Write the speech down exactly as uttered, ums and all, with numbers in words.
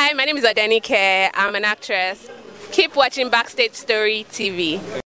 Hi, my name is Odenike. I'm an actress. Keep watching Backstage Story T V.